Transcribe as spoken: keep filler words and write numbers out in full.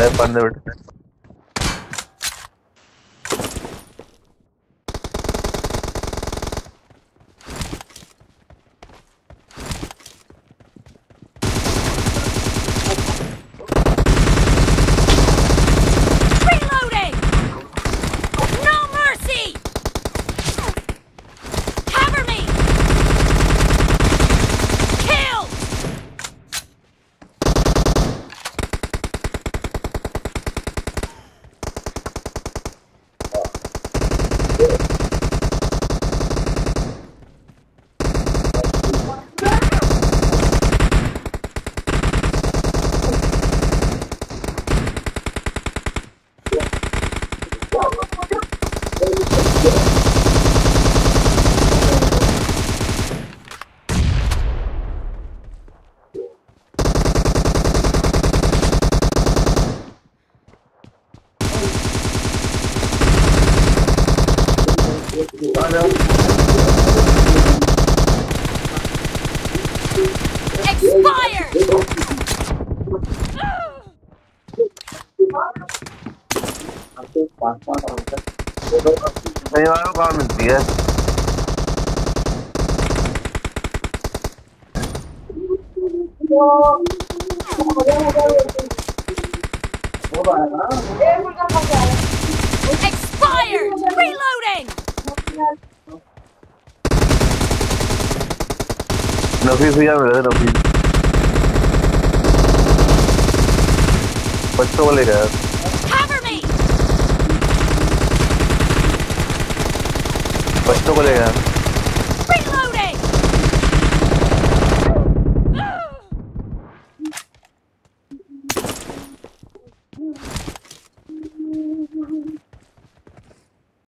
बंदे बैठे Expired! नहीं वालों कहाँ मिलती है Expired! Reloading! नफी भैया मिले थे नफी बच्चों को ले गया बच्चों को ले गया